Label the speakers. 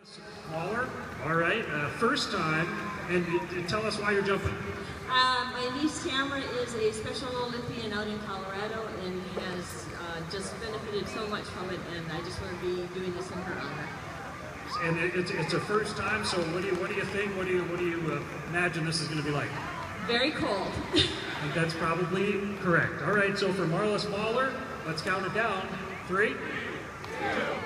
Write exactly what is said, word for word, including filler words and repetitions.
Speaker 1: Smaller, all right, uh, first time, and you, you tell us why you're jumping.
Speaker 2: Uh, my niece Tamara is a Special Olympian out in Colorado and has uh, just benefited so much from it, and I just want to be doing this in her honor.
Speaker 1: And it, it's, it's a first time, so what do you what do you think? What do you what do you uh, imagine this is going to be like?
Speaker 2: Very cold.
Speaker 1: I think that's probably correct. All right, so for Marla Smaller, let's count it down. Three, two.